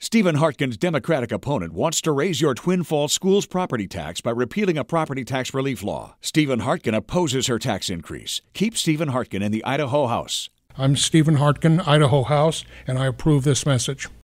Stephen Hartgen's Democratic opponent wants to raise your Twin Falls schools property tax by repealing a property tax relief law. Stephen Hartgen opposes her tax increase. Keep Stephen Hartgen in the Idaho House. I'm Stephen Hartgen, Idaho House, and I approve this message.